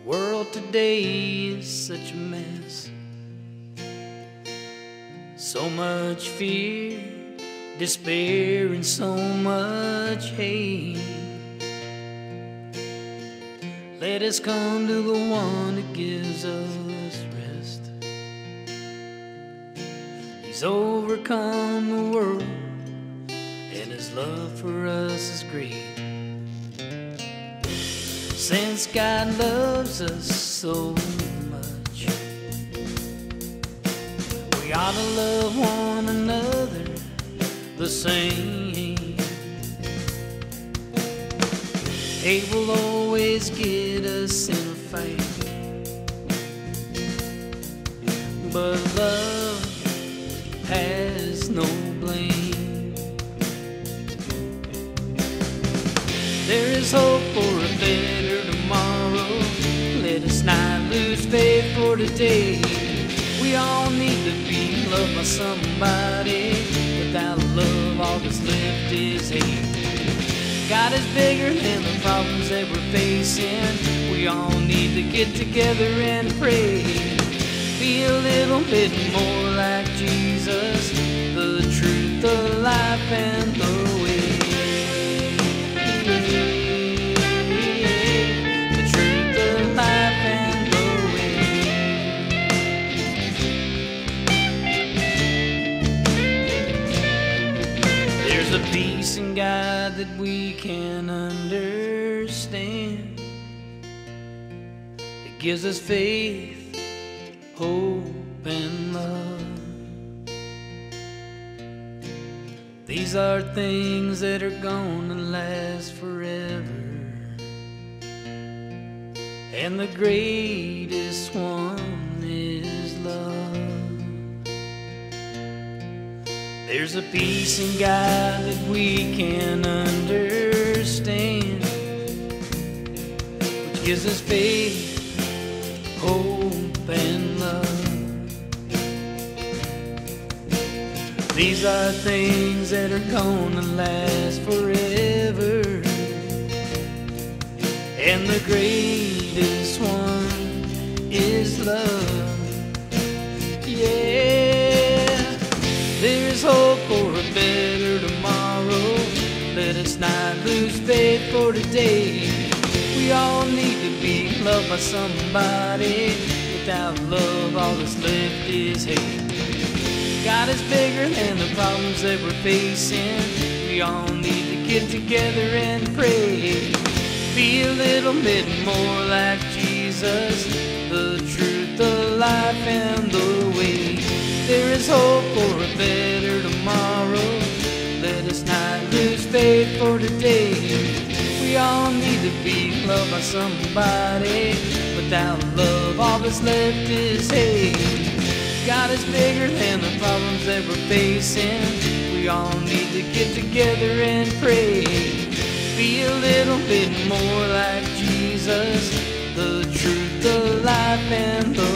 world today is such a mess. So much fear, despair, and so much hate. Let us come to the one that gives us rest. He's overcome the world, and his love for us is great. Since God loves us so much, we ought to love one another the same. Hate will always get us in a fight, but love has no blame. There is hope for a better tomorrow. Let us not lose faith for today. We all need to be loved by somebody. Without love, all that's left is hate. God is bigger than the problems that we're facing. We all need to get together and pray. Be a little bit more like Jesus, the truth, the life, and the way. The truth, the life, and the way. There's a peace in God that we can understand. It gives us faith, hope, and love. These are things that are gonna last forever, and the greatest one is love. There's a peace in God that we can understand, which gives us faith, hope, and love. These are things that are gonna last forever, and the greatest one is love. Yeah, there's hope for a better tomorrow. Let us not lose faith for today. We all need to be loved by somebody. Without love, all that's left is hate. God is bigger than the problems that we're facing. We all need to get together and pray. Be a little bit more like Jesus, the truth, the life, and the way. There is hope for a better tomorrow. Let us not lose faith for today. We all need to be loved by somebody. Without love, all that's left is hate. God is bigger than the problems that we're facing. We all need to get together and pray. Be a little bit more like Jesus, the truth, the life, and the